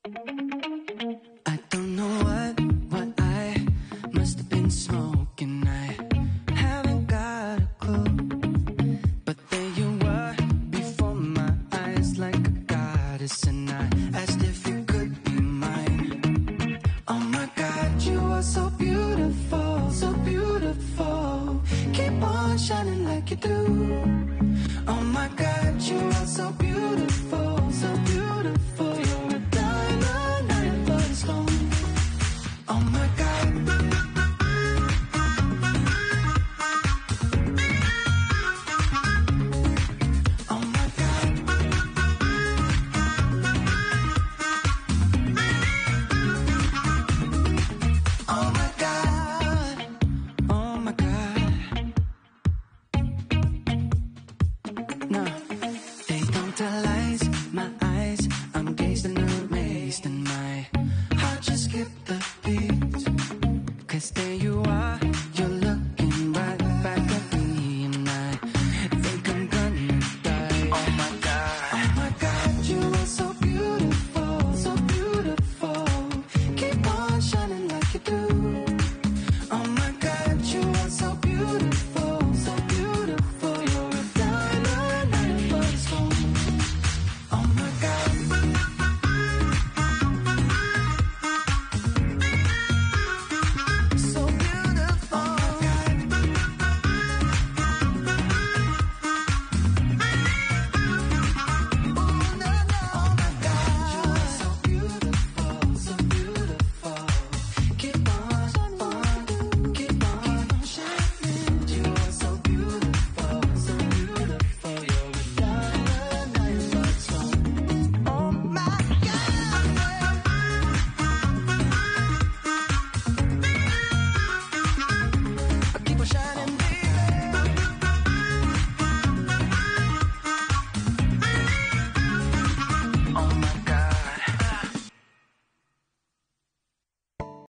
I don't know what I must have been smoking. I haven't got a clue. But there you were before my eyes, like a goddess, and I asked if you could be mine. Oh my God, you are so beautiful, so beautiful. Keep on shining like you do. Oh my God, you are so beautiful.